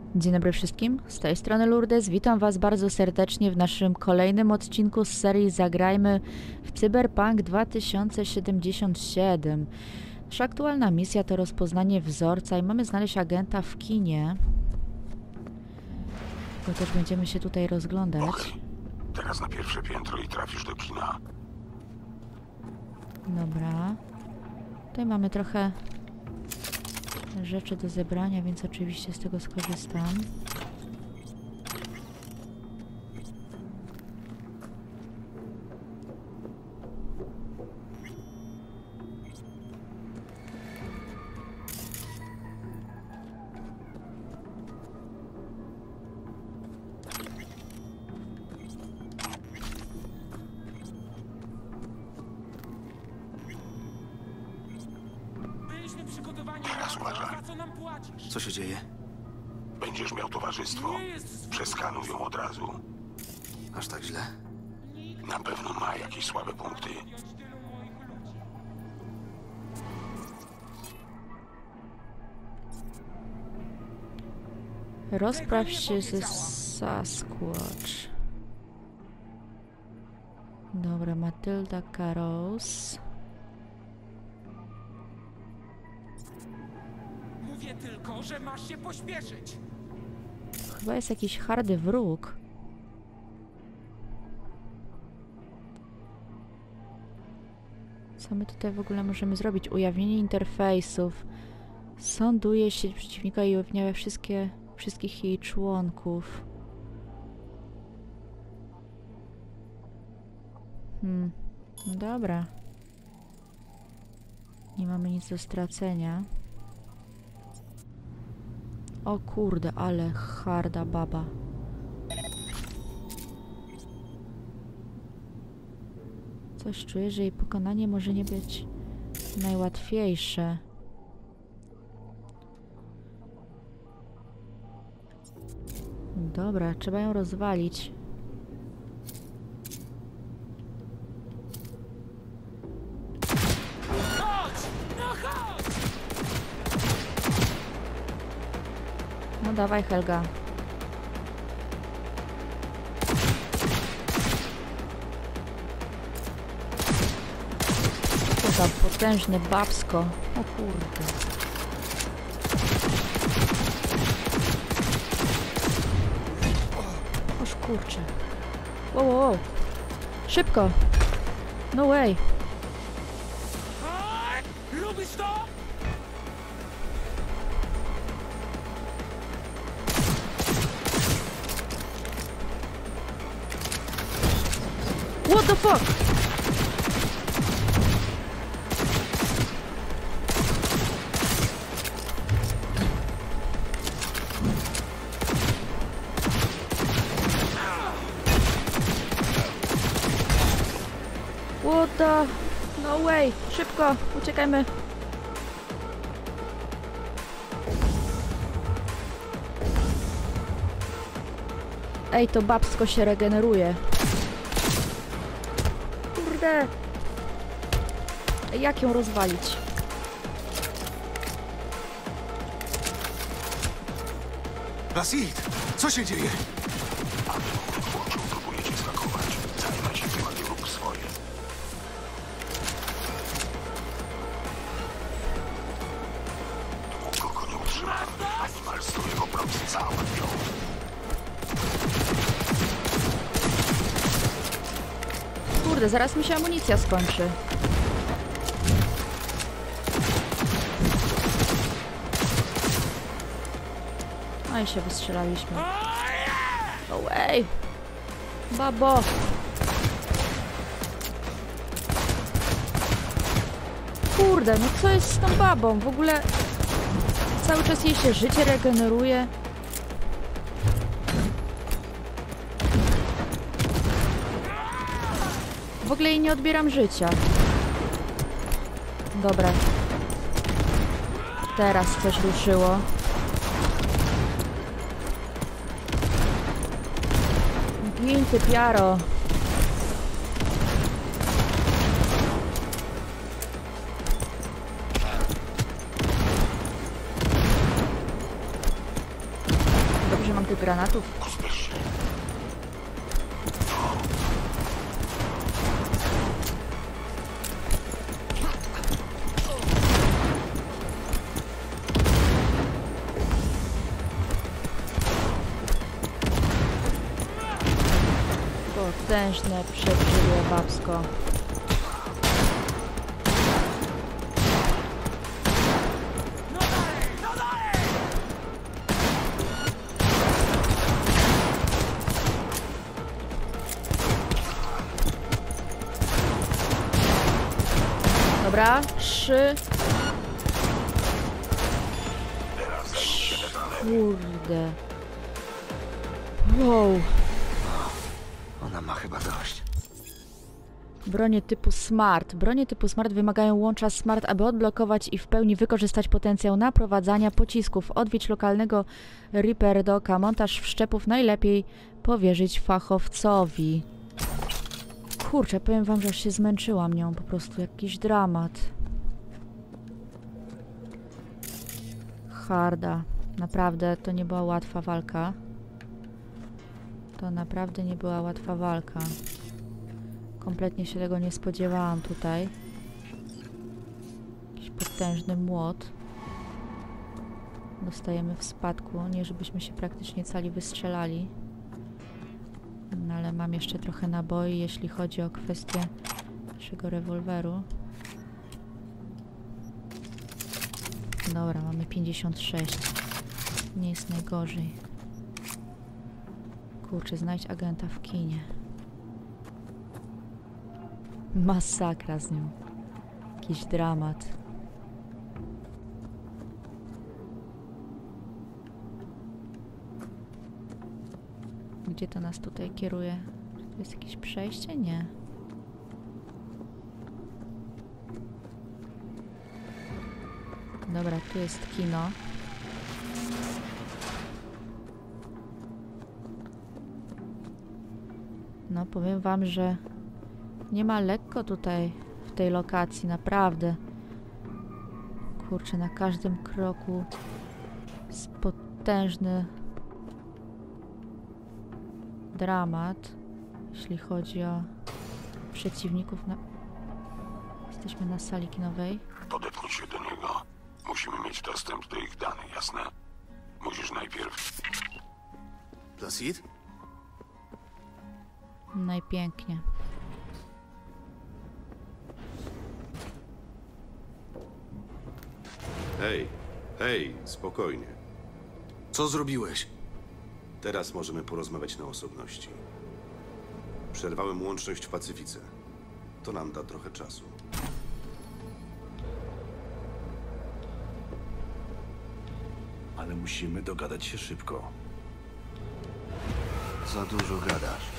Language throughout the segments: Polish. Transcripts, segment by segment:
Dzień dobry wszystkim, z tej strony Lourdes. Witam Was bardzo serdecznie w naszym kolejnym odcinku z serii Zagrajmy w Cyberpunk 2077. Nasza aktualna misja to rozpoznanie wzorca i mamy znaleźć agenta w kinie. Bo też będziemy się tutaj rozglądać. Okej. Teraz na pierwsze piętro i trafisz do kina. Dobra. Tutaj mamy trochę rzeczy do zebrania, więc oczywiście z tego skorzystam. Teraz uważaj. Co się dzieje? Będziesz miał towarzystwo. Przeskanuj ją od razu. Aż tak źle? Na pewno ma jakieś słabe punkty. Rozpraw się ze Sasquatch. Dobra, Matylda Caros. Mówię tylko, że masz się pośpieszyć. Chyba jest jakiś hardy wróg. Co my tutaj w ogóle możemy zrobić? Ujawnienie interfejsów. Sonduje sieć przeciwnika i ujawnia wszystkich jej członków. Dobra. Nie mamy nic do stracenia. O kurde, ale harda baba. Coś czuję, że jej pokonanie może nie być najłatwiejsze. Dobra, trzeba ją rozwalić. Chodź! No chodź! No dawaj, Helga. Co za potężne babsko. O kurde. Oż kurczę. Wow, wow, wow. Szybko. No way. Chodź! Lubisz to? What the fuck? What the... No way! Szybko! Uciekajmy! Ej, to babsko się regeneruje. Kurde! Ej, jak ją rozwalić? Basit! Co się dzieje? Włączył, próbuje cię skakować. Zajmę się tym, a ty rób swoje. Długo go nie utrzymałem. Animal z twojego proxy załatwią. Kurde, zaraz mi się amunicja skończy. No i się wystrzelaliśmy. No way! Babo! Kurde, no co jest z tą babą? W ogóle cały czas jej się życie regeneruje. W ogóle jej nie odbieram życia. Dobra. Teraz coś ruszyło. Gin, ty piaro. granatów. Rozbierz się. Potężne przebrzydłe babsko. No dalej, no dalej! Dobra, 3. Kurde. Wow. Ona ma chyba dość. Bronie typu Smart. Bronie typu Smart wymagają łącza Smart, aby odblokować i w pełni wykorzystać potencjał naprowadzania pocisków. Odwiedź lokalnego Reaper Docka. Montaż wszczepów najlepiej powierzyć fachowcowi. Kurczę, powiem wam, że aż się zmęczyłam nią. Po prostu jakiś dramat. Harda. Naprawdę to nie była łatwa walka. To naprawdę nie była łatwa walka. Kompletnie się tego nie spodziewałam tutaj. Jakiś potężny młot. Dostajemy w spadku. Nie, żebyśmy się praktycznie cali wystrzelali. No, ale mam jeszcze trochę naboi, jeśli chodzi o kwestię naszego rewolweru. Dobra, mamy 56. Nie jest najgorzej. Kurczę, znajdź agenta w kinie. Masakra z nią. Jakiś dramat. Gdzie to nas tutaj kieruje? Czy tu jest jakieś przejście? Nie. Dobra, tu jest kino. No, powiem wam, że nie ma lekko tutaj w tej lokacji, naprawdę. Kurczę, na każdym kroku jest potężny dramat, jeśli chodzi o przeciwników. Jesteśmy na sali kinowej. Podepnij się do niego. Musimy mieć dostęp do ich danych, jasne? Musisz najpierw... Placid? Najpięknie. Hej, hej, spokojnie. Co zrobiłeś? Teraz możemy porozmawiać na osobności. Przerwałem łączność w Pacyfice. To nam da trochę czasu. Ale musimy dogadać się szybko. Za dużo gadasz.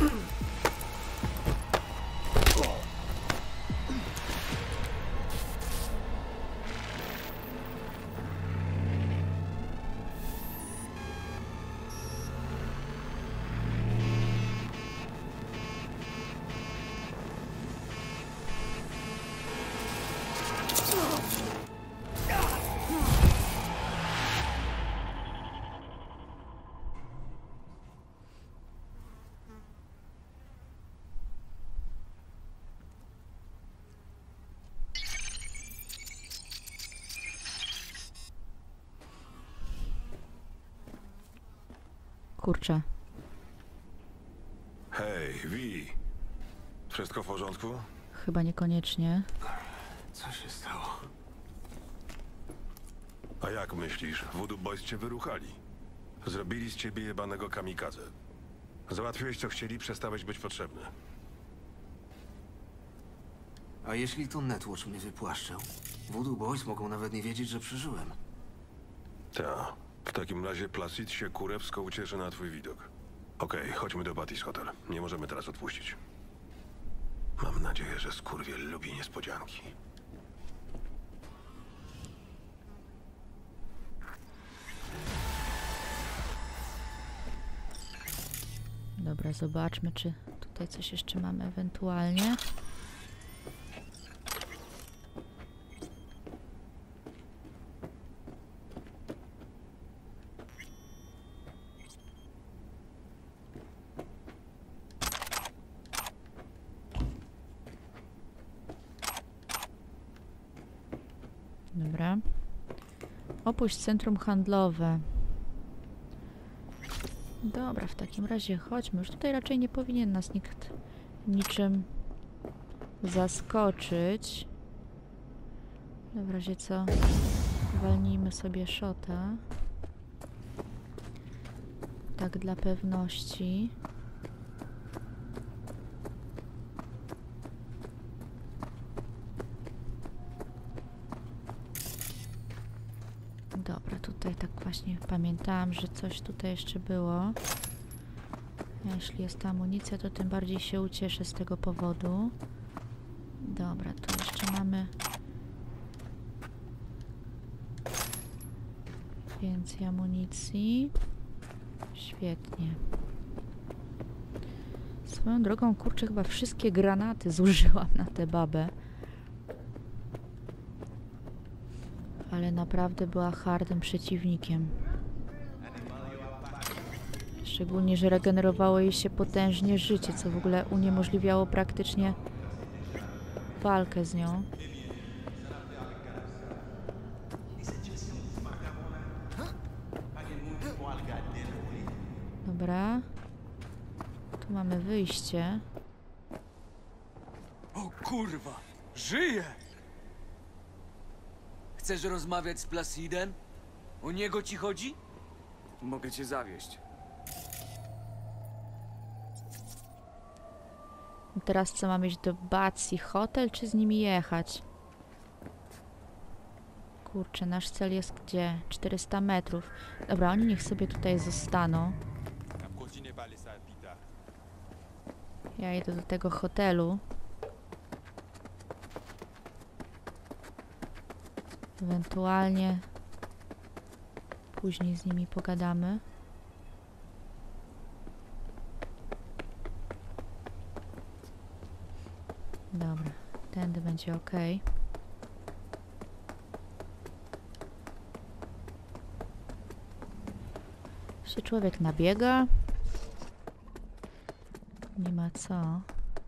Kurczę. Hej, Vi. Wszystko w porządku? Chyba niekoniecznie. Co się stało? A jak myślisz? Voodoo Boys cię wyruchali. Zrobili z ciebie jebanego kamikadze. Załatwiłeś co chcieli, przestałeś być potrzebny. A jeśli to Netwatch mnie wypłaszczył? Voodoo Boys mogą nawet nie wiedzieć, że przeżyłem. Ta. W takim razie Placid się kurewsko ucieszy na twój widok. Okej, chodźmy do Patty's Hotel. Nie możemy teraz odpuścić. Mam nadzieję, że skurwiel lubi niespodzianki. Dobra, zobaczmy, czy tutaj coś jeszcze mamy ewentualnie. Dobra. Opuść centrum handlowe. Dobra, w takim razie chodźmy. Już tutaj raczej nie powinien nas nikt niczym zaskoczyć. W razie co, walnijmy sobie shota. Tak dla pewności. Dobra, tutaj tak właśnie pamiętałam, że coś tutaj jeszcze było. A jeśli jest amunicja, to tym bardziej się ucieszę z tego powodu. Dobra, tu jeszcze mamy więcej amunicji. Świetnie. Swoją drogą, kurczę, chyba wszystkie granaty zużyłam na tę babę. Ale naprawdę była hardym przeciwnikiem. Szczególnie, że regenerowało jej się potężnie życie, co w ogóle uniemożliwiało praktycznie walkę z nią. Dobra. Tu mamy wyjście. O kurwa! Żyje! Chcesz rozmawiać z Placidem? O niego ci chodzi? Mogę cię zawieść. I teraz co, mamy iść do Batsy Hotel, czy z nimi jechać? Kurczę, nasz cel jest gdzie? 400 metrów. Dobra, oni niech sobie tutaj zostaną. Ja idę do tego hotelu. Ewentualnie później z nimi pogadamy. Dobra, tędy będzie ok. Się człowiek nabiega. Nie ma co.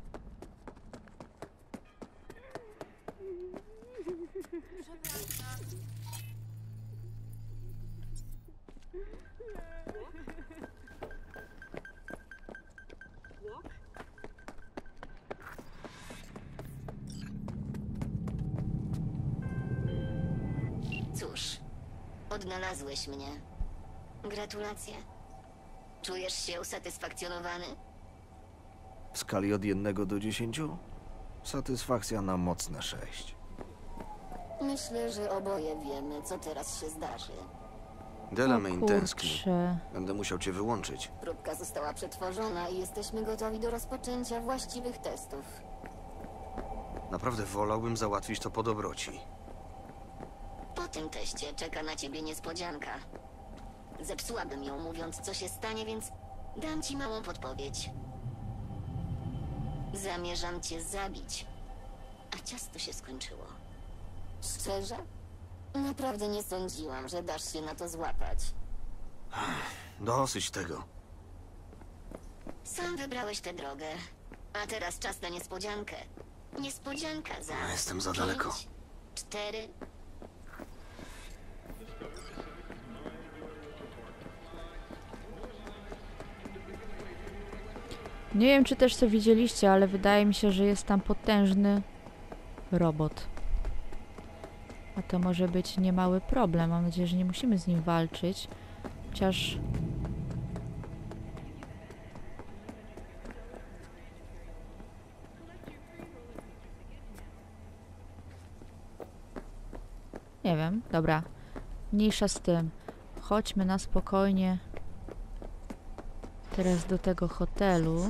Cóż, odnalazłeś mnie. Gratulacje. Czujesz się usatysfakcjonowany? W skali od 1 do 10? Satysfakcja na mocne 6. Myślę, że oboje wiemy, co teraz się zdarzy. Delamain tęskni. Kurczę. Będę musiał cię wyłączyć. Próbka została przetworzona i jesteśmy gotowi do rozpoczęcia właściwych testów. Naprawdę wolałbym załatwić to po dobroci. Po tym teście czeka na ciebie niespodzianka. Zepsułabym ją, mówiąc, co się stanie, więc dam ci małą podpowiedź. Zamierzam cię zabić, a ciasto się skończyło. Szczerze? Naprawdę nie sądziłam, że dasz się na to złapać. Dosyć tego. Sam wybrałeś tę drogę, a teraz czas na niespodziankę. Niespodzianka za... Jestem za 5, daleko. 4... Nie wiem, czy też co widzieliście, ale wydaje mi się, że jest tam potężny robot. A to może być niemały problem. Mam nadzieję, że nie musimy z nim walczyć. Chociaż... Nie wiem, dobra. Mniejsza z tym. Chodźmy na spokojnie teraz do tego hotelu.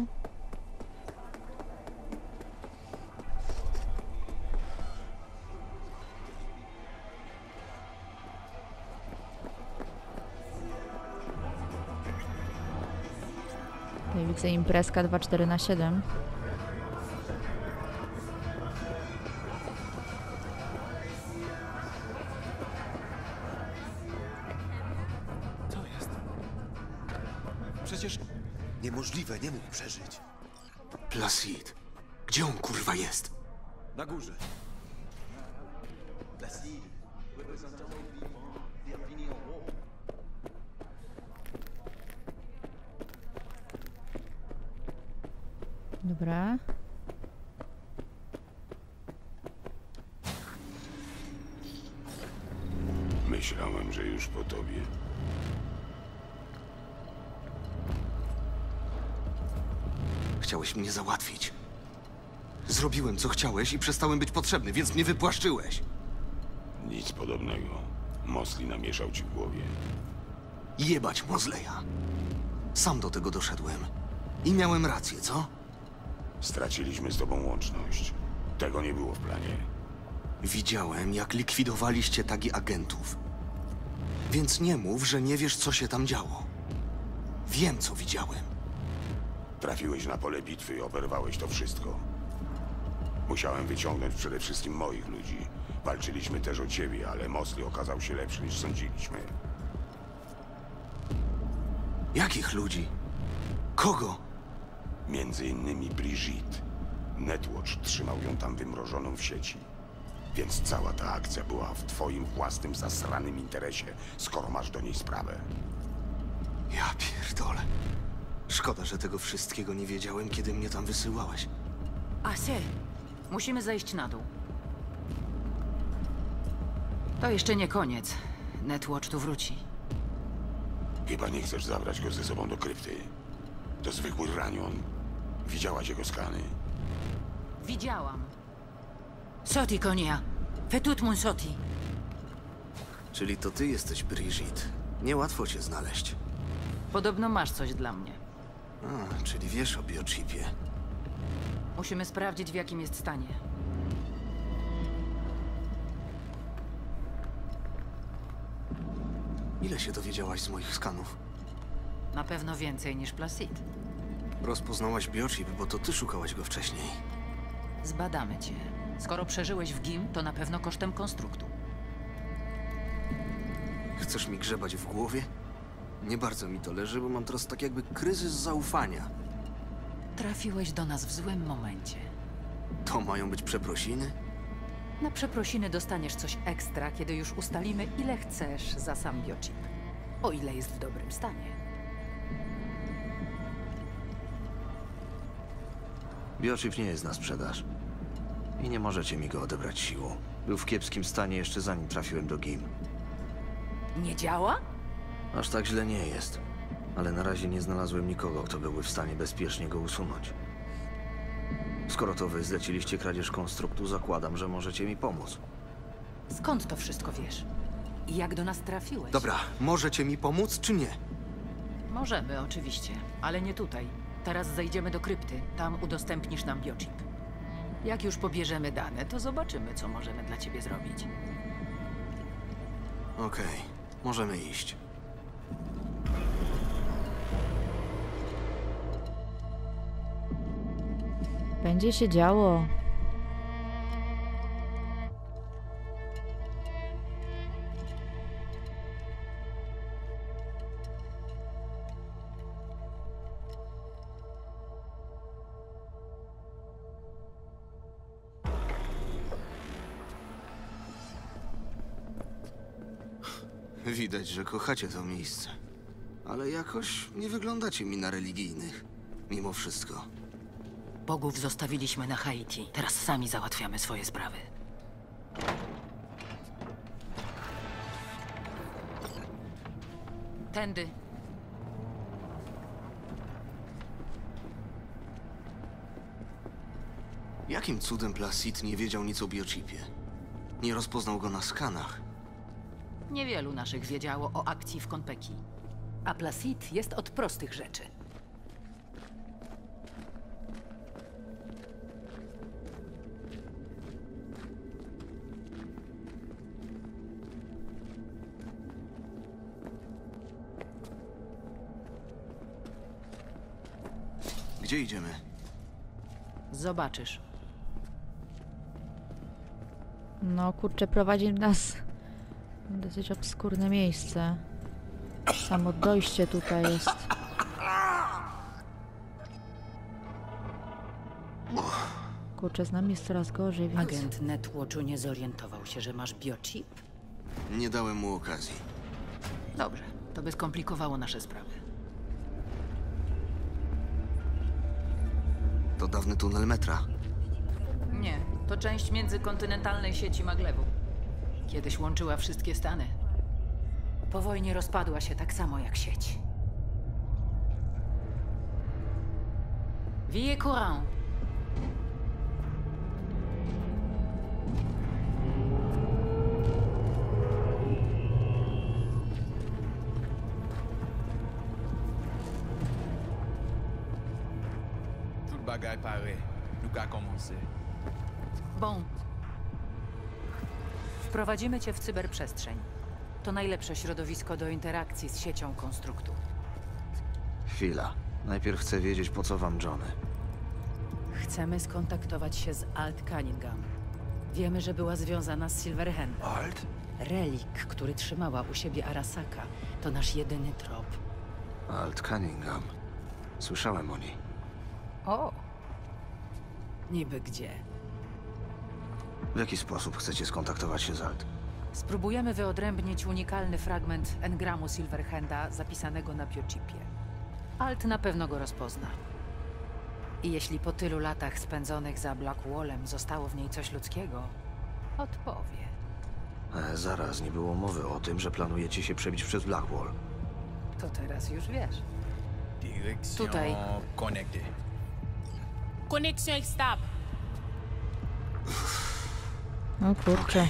Tutaj widzę imprezka 24/7. Co jest? Przecież... Niemożliwe, nie mógł przeżyć. Placid. Gdzie on kurwa jest? Na górze. Dobra. Myślałem, że już po tobie. Chciałeś mnie załatwić. Zrobiłem, co chciałeś i przestałem być potrzebny, więc mnie wypłaszczyłeś. Nic podobnego. Mosley namieszał ci w głowie. Jebać Mosleya. Sam do tego doszedłem. I miałem rację, co? Straciliśmy z tobą łączność. Tego nie było w planie. Widziałem, jak likwidowaliście tagi agentów. Więc nie mów, że nie wiesz, co się tam działo. Wiem, co widziałem. Trafiłeś na pole bitwy i oberwałeś to wszystko. Musiałem wyciągnąć przede wszystkim moich ludzi. Walczyliśmy też o ciebie, ale Mosley okazał się lepszy niż sądziliśmy. Jakich ludzi? Kogo? Między innymi Brigitte. Netwatch trzymał ją tam wymrożoną w sieci. Więc cała ta akcja była w twoim własnym zasranym interesie, skoro masz do niej sprawę. Ja pierdolę. Szkoda, że tego wszystkiego nie wiedziałem, kiedy mnie tam wysyłałeś. Asie, musimy zejść na dół. To jeszcze nie koniec. Netwatch tu wróci. Chyba nie chcesz zabrać go ze sobą do krypty. To zwykły ranion. Widziałaś jego skany. Widziałam. Soti, konia. Fetut mun soti. Czyli to ty jesteś Brigitte. Niełatwo cię znaleźć. Podobno masz coś dla mnie. A, czyli wiesz o biochipie. Musimy sprawdzić, w jakim jest stanie. Ile się dowiedziałaś z moich skanów? Na pewno więcej niż Placid. Rozpoznałaś biochip, bo to ty szukałaś go wcześniej. Zbadamy cię. Skoro przeżyłeś w GIM, to na pewno kosztem konstruktu. Chcesz mi grzebać w głowie? Nie bardzo mi to leży, bo mam teraz tak jakby kryzys zaufania. Trafiłeś do nas w złym momencie. To mają być przeprosiny? Na przeprosiny dostaniesz coś ekstra, kiedy już ustalimy, ile chcesz za sam biochip. O ile jest w dobrym stanie. Biochip nie jest na sprzedaż. I nie możecie mi go odebrać siłą. Był w kiepskim stanie jeszcze zanim trafiłem do GIM. Nie działa? Aż tak źle nie jest. Ale na razie nie znalazłem nikogo, kto byłby w stanie bezpiecznie go usunąć. Skoro to wy zleciliście kradzież konstruktu, zakładam, że możecie mi pomóc. Skąd to wszystko wiesz? I jak do nas trafiłeś? Dobra, możecie mi pomóc, czy nie? Możemy, oczywiście, ale nie tutaj. Teraz zejdziemy do krypty. Tam udostępnisz nam biochip. Jak już pobierzemy dane, to zobaczymy, co możemy dla ciebie zrobić. Okej, możemy iść. Będzie się działo. Widać, że kochacie to miejsce. Ale jakoś nie wyglądacie mi na religijnych. Mimo wszystko. Bogów zostawiliśmy na Haiti. Teraz sami załatwiamy swoje sprawy. Tędy. Jakim cudem Placid nie wiedział nic o biochipie? Nie rozpoznał go na skanach. Niewielu naszych wiedziało o akcji w Konpeki. A Placid jest od prostych rzeczy. Gdzie idziemy? Zobaczysz. No kurczę, prowadzi nas w dosyć obskurne miejsce. Samo dojście tutaj jest. Kurczę, z nami jest coraz gorzej, więc... Agent Netwatchu nie zorientował się, że masz biochip? Nie dałem mu okazji. Dobrze, to by skomplikowało nasze sprawy. To dawny tunel metra. Nie, to część międzykontynentalnej sieci maglewu. Kiedyś łączyła wszystkie Stany. Po wojnie rozpadła się tak samo jak sieć. Vie courant. Tout bagay pare. Nou ka komanse. Bon. Wprowadzimy cię w cyberprzestrzeń. To najlepsze środowisko do interakcji z siecią konstruktu. Chwila. Najpierw chcę wiedzieć, po co wam Johnny. Chcemy skontaktować się z Alt Cunningham. Wiemy, że była związana z Silverhandem. Alt? Relik, który trzymała u siebie Arasaka, to nasz jedyny trop. Alt Cunningham. Słyszałem o niej. O! Niby gdzie? W jaki sposób chcecie skontaktować się z Alt? Spróbujemy wyodrębnić unikalny fragment engramu Silverhanda zapisanego na biochipie. Alt na pewno go rozpozna. I jeśli po tylu latach spędzonych za Blackwallem zostało w niej coś ludzkiego, odpowie. Zaraz, nie było mowy o tym, że planujecie się przebić przez Blackwall. To teraz już wiesz. Direksyon Tutaj. connecté. Connexion stable. O kurczę.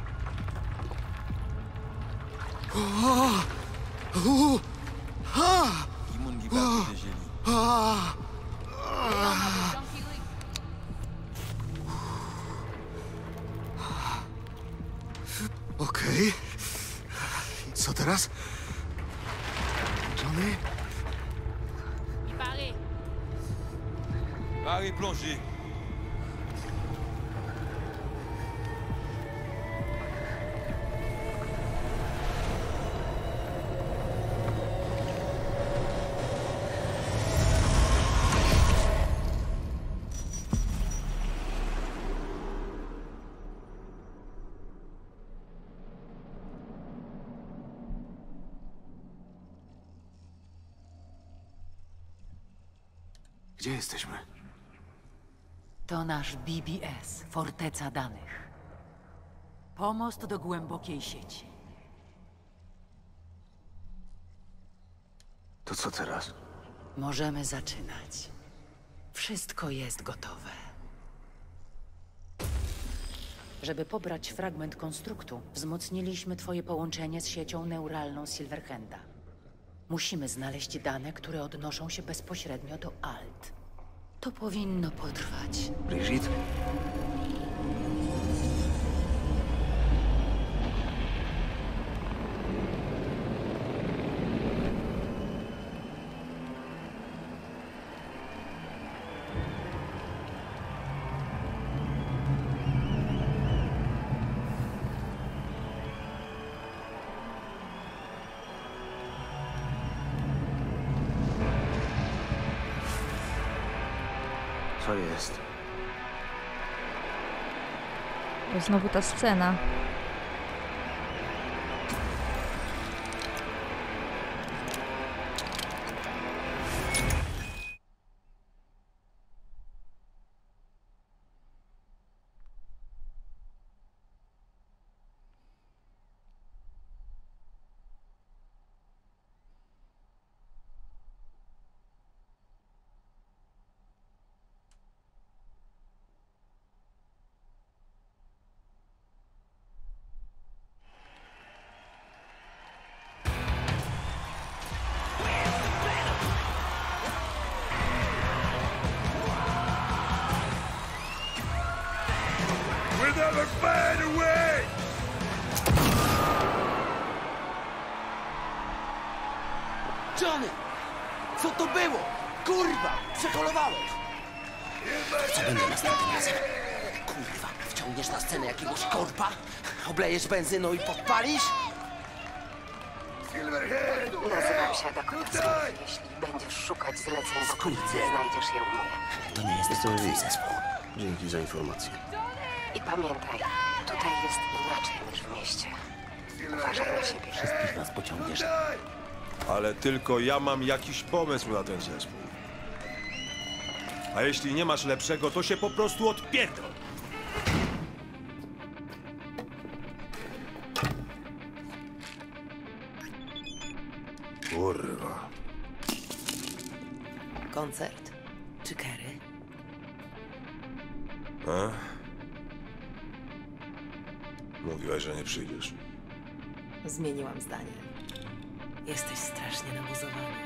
Ki moun ki pa proteje li. Okej. Co teraz? Johnny? Il paraît. Pare plongé. Gdzie jesteśmy? To nasz BBS, forteca danych. Pomost do głębokiej sieci. To co teraz? Możemy zaczynać. Wszystko jest gotowe. Żeby pobrać fragment konstruktu, wzmocniliśmy twoje połączenie z siecią neuralną Silverhanda. Musimy znaleźć dane, które odnoszą się bezpośrednio do Alt. To powinno potrwać. Brigitte? Co jest? To znowu ta scena. Johnny! Co to było? Kurwa! Przeholowałeś! Co będzie następnym razem? Kurwa, wciągniesz na scenę jakiegoś korpa? Oblejesz benzyną i podpalisz? Nazywam się Dakota Smith. Jeśli będziesz szukać zleceń w okolicy, znajdziesz je u mnie. To nie jest Jestem twój Lee. zespół. Dzięki za informację. I pamiętaj, tutaj jest inaczej niż w mieście. Uważaj na siebie. Wszystkich nas pociągniesz. Ale tylko ja mam jakiś pomysł na ten zespół. A jeśli nie masz lepszego, to się po prostu odpierdol. Kurwa. Koncert? Czy Kerry? A? Mówiłaś, że nie przyjdziesz. Zmieniłam zdanie. Jesteś strasznie nabuzowany.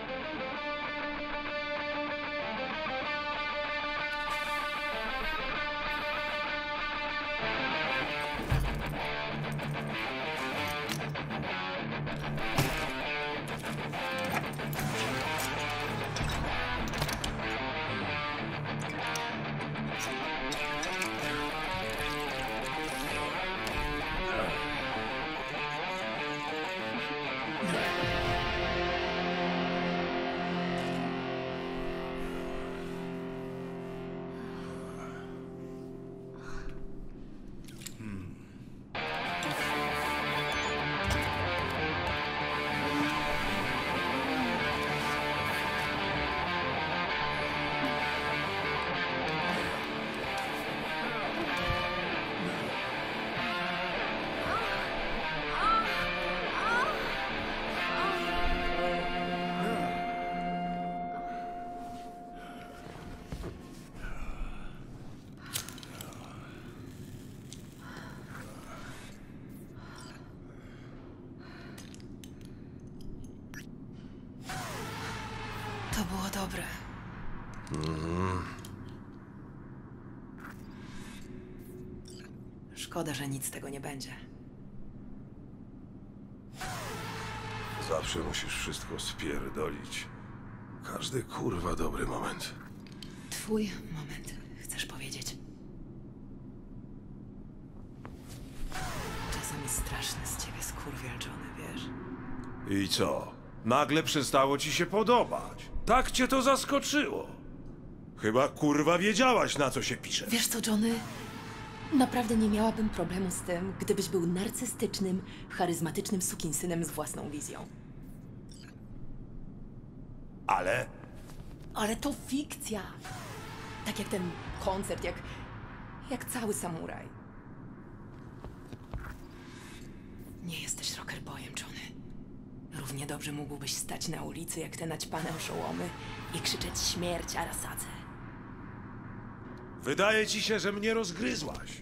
To było dobre. Szkoda, że nic z tego nie będzie. Zawsze musisz wszystko spierdolić. Każdy kurwa dobry moment. Twój moment, chcesz powiedzieć? Czasami straszny z ciebie skurwiel, Johnny, wiesz? I co? Nagle przestało ci się podobać. Tak cię to zaskoczyło. Chyba kurwa wiedziałaś, na co się pisze. Wiesz co, Johnny? Naprawdę nie miałabym problemu z tym, gdybyś był narcystycznym, charyzmatycznym sukinsynem z własną wizją. Ale... Ale to fikcja! Tak jak ten koncert, jak cały samuraj. Nie jesteś rockerboyem, Johnny. Równie dobrze mógłbyś stać na ulicy jak te naćpane oszołomy i krzyczeć śmierć Arasadze. Wydaje ci się, że mnie rozgryzłaś.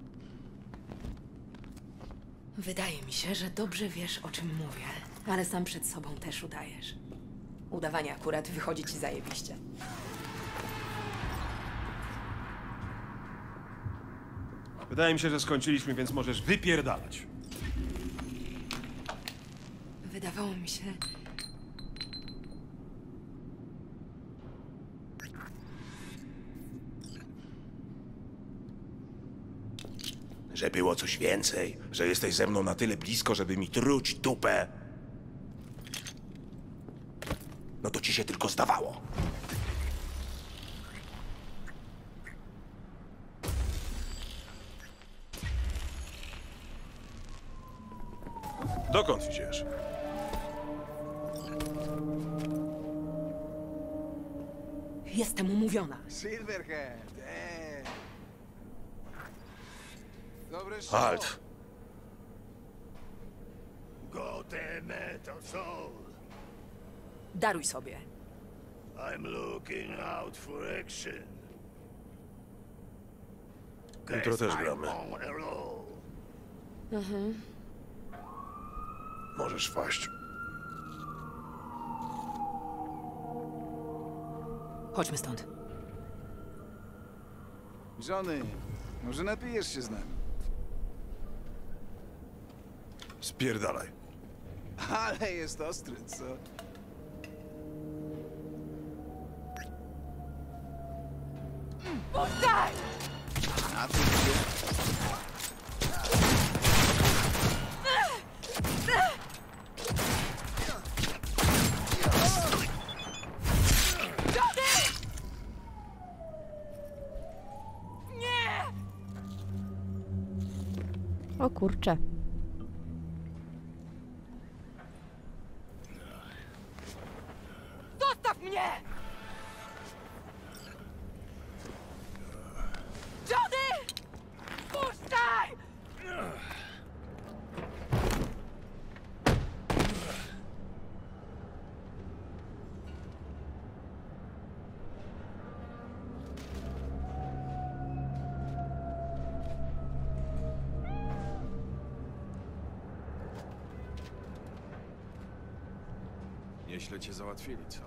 Wydaje mi się, że dobrze wiesz, o czym mówię, ale sam przed sobą też udajesz. Udawanie akurat wychodzi ci zajebiście. Wydaje mi się, że skończyliśmy, więc możesz wypierdalać. Wydawało mi się... Że było coś więcej, że jesteś ze mną na tyle blisko, żeby mi truć dupę. No to ci się tylko zdawało. Dokąd idziesz? Jestem umówiona. Silverhand, Dobre Halt! Goteme to soul. Daruj sobie. I'm looking out for action. Jutro też gramy. Mhm. Możesz wpaść. Chodźmy stąd. Johnny, może napijesz się z nami? Spierdalaj. Ale jest ostry, co? Powstaj! A ty gdzie? O kurczę. Nieźle cię załatwili, co?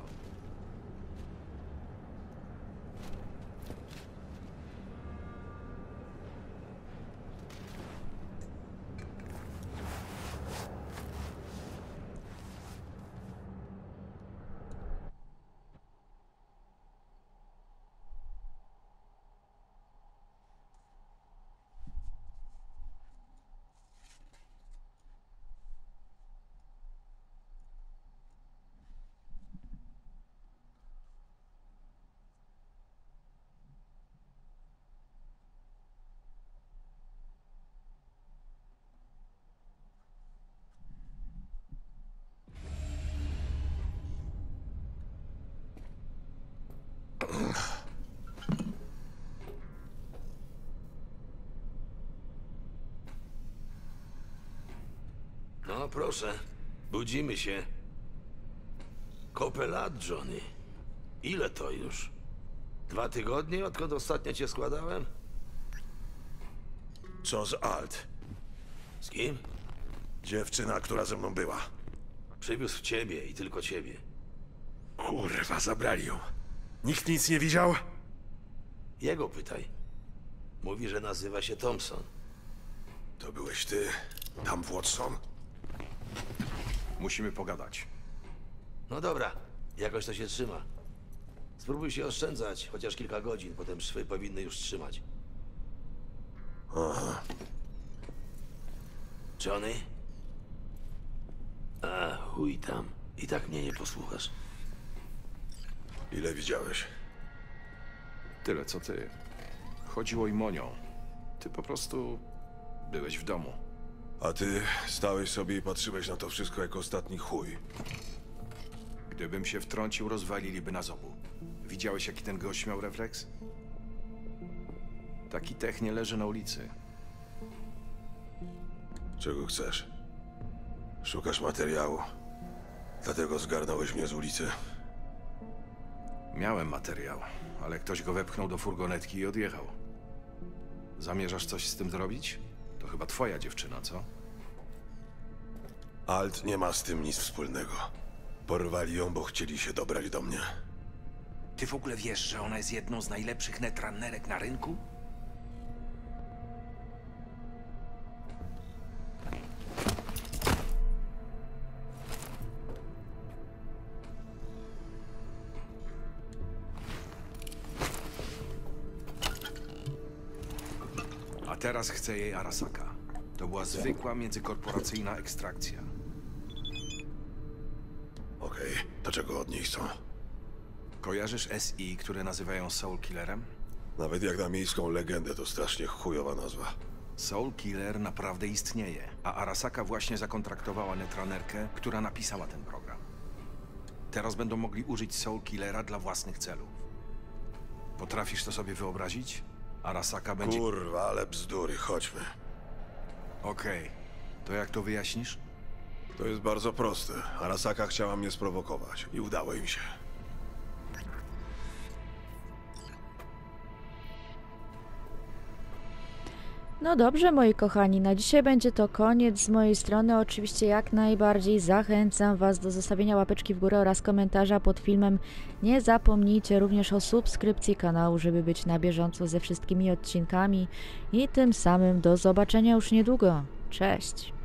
No proszę, budzimy się. Kopę lat, Johnny. Ile to już? 2 tygodnie, odkąd ostatnio cię składałem? Co z Alt? Z kim? Dziewczyna, która ze mną była. Przywiózł ciebie i tylko ciebie. Kurwa, zabrali ją. Nikt nic nie widział? Jego pytaj. Mówi, że nazywa się Thompson. To byłeś ty, tam Watson? Musimy pogadać. No dobra, jakoś to się trzyma. Spróbuj się oszczędzać, chociaż kilka godzin, potem szwy powinny już trzymać. Aha. Johnny? A, chuj tam. I tak mnie nie posłuchasz. Ile widziałeś? Tyle co ty. Chodziło im o nią. Ty po prostu byłeś w domu. A ty stałeś sobie i patrzyłeś na to wszystko jak ostatni chuj. Gdybym się wtrącił, rozwaliliby nas obu. Widziałeś, jaki ten gość miał refleks? Taki tech nie leży na ulicy. Czego chcesz? Szukasz materiału. Dlatego zgarnąłeś mnie z ulicy. Miałem materiał, ale ktoś go wepchnął do furgonetki i odjechał. Zamierzasz coś z tym zrobić? To chyba twoja dziewczyna, co? Alt nie ma z tym nic wspólnego. Porwali ją, bo chcieli się dobrać do mnie. Ty w ogóle wiesz, że ona jest jedną z najlepszych netrunnerek na rynku? A teraz chce jej Arasaka. To była zwykła międzykorporacyjna ekstrakcja. Okej, to czego od niej chcą? Kojarzysz SI, które nazywają Soul Killerem? Nawet jak na miejską legendę, to strasznie chujowa nazwa. Soul Killer naprawdę istnieje, a Arasaka właśnie zakontraktowała netrunnerkę, która napisała ten program. Teraz będą mogli użyć Soul Killera dla własnych celów. Potrafisz to sobie wyobrazić? Arasaka będzie... Kurwa, ale bzdury, chodźmy. Okej. To jak to wyjaśnisz? To jest bardzo proste. Arasaka chciała mnie sprowokować i udało im się. No dobrze, moi kochani, na dzisiaj będzie to koniec z mojej strony. Oczywiście jak najbardziej zachęcam Was do zostawienia łapeczki w górę oraz komentarza pod filmem. Nie zapomnijcie również o subskrypcji kanału, żeby być na bieżąco ze wszystkimi odcinkami. I tym samym do zobaczenia już niedługo. Cześć!